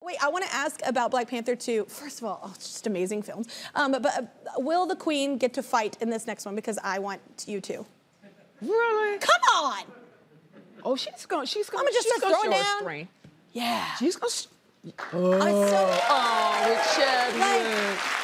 Wait, I want to ask about Black Panther 2. First of all, it's just amazing films. But will the Queen get to fight in this next one? Because I want you to. Really? Come on! Oh, she's gonna just start throwing down. Strength. Yeah. She's gonna. Oh, with Chadwick. Like,